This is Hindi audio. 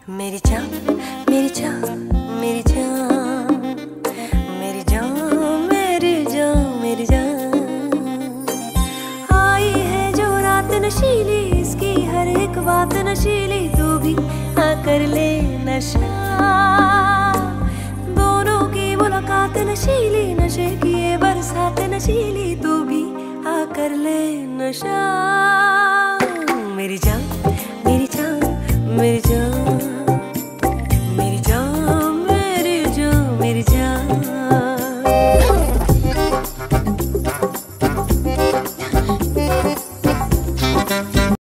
मेरी जान मेरी जान मेरी जान मेरी जान मेरी जान मेरी जान। आई है जो रात नशीली, इसकी हर एक बात नशीली, तू भी आकर ले नशा। दोनों की मुलाकात नशीली, नशे की ये बरसात नशीली, तू भी आकर ले नशा। मेरी जान मेरी जान मेरी जान।